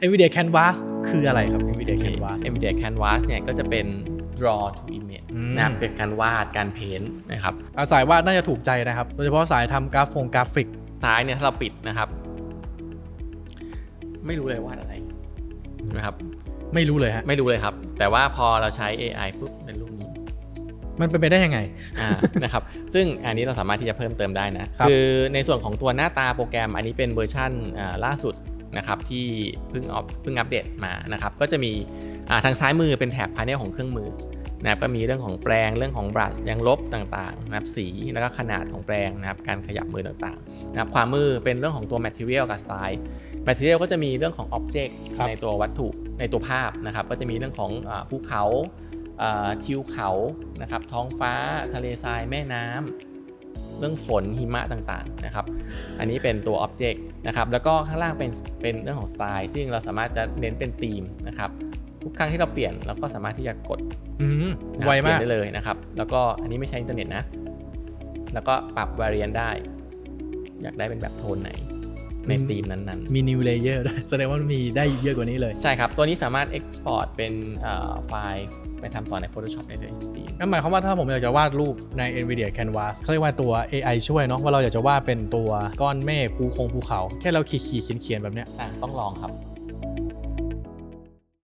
NVIDIA Canvas คืออะไรครับ NVIDIA Canvas NVIDIA Canvas เนี่ยก็จะเป็น draw to image นะครับคือการวาดการเพ้นท์นะครับสายวาดน่าจะถูกใจนะครับโดยเฉพาะสายทำกราฟิกซ้ายเนี่ยถ้าเราปิดนะครับไม่รู้เลยวาดอะไรนะครับไม่รู้เลยฮะไม่รู้เลยครับแต่ว่าพอเราใช้ AI ปุ๊บเป็นรูปนี้มันเป็นไปได้ยังไงนะครับซึ่งอันนี้เราสามารถที่จะเพิ่มเติมได้นะคือในส่วนของตัวหน้าตาโปรแกรมอันนี้เป็นเวอร์ชันล่าสุดนะครับที่เพิ่งอัปเดตมานะครับก็จะมีทางซ้ายมือเป็นแถบพาเนลของเครื่องมือนะครับก็มีเรื่องของแปรงเรื่องของบรัชยางลบต่างๆนะครับสีแล้วก็ขนาดของแปรงนะครับการขยับมือต่างๆนะครับขวามือเป็นเรื่องของตัว material กับ style material ก็จะมีเรื่องของ object ในตัววัตถุในตัวภาพนะครับก็จะมีเรื่องของภูเขาทิวเขานะครับท้องฟ้าทะเลทรายแม่น้ำเรื่องฝนหิมะต่างๆนะครับอันนี้เป็นตัว object นะครับแล้วก็ข้างล่างเป็นเรื่องของ style ซึ่งเราสามารถจะเน้นเป็นธีมนะครับทุกครั้งที่เราเปลี่ยนเราก็สามารถที่จะกดไวมากได้เลยนะครับแล้วก็อันนี้ไม่ใช้อินเทอร์เน็ตนะแล้วก็ปรับ variant ได้อยากได้เป็นแบบโทนไหนในธีมนั้นๆมี new layer ด้วยแสดงว่ามีได้เยอะกว่านี้เลยใช่ครับตัวนี้สามารถ export เป็นไฟล์ไปทำต่อใน Photoshop ได้เลยนั่นหมายความว่าถ้าผมอยากจะวาดรูปใน NVIDIA Canvas เขาเรียกว่าตัว AI ช่วยเนาะว่าเราอยากจะวาดเป็นตัวก้อนเมฆภูเขาแค่เราขีดเขียนแบบเนี้ยต้องลองครับ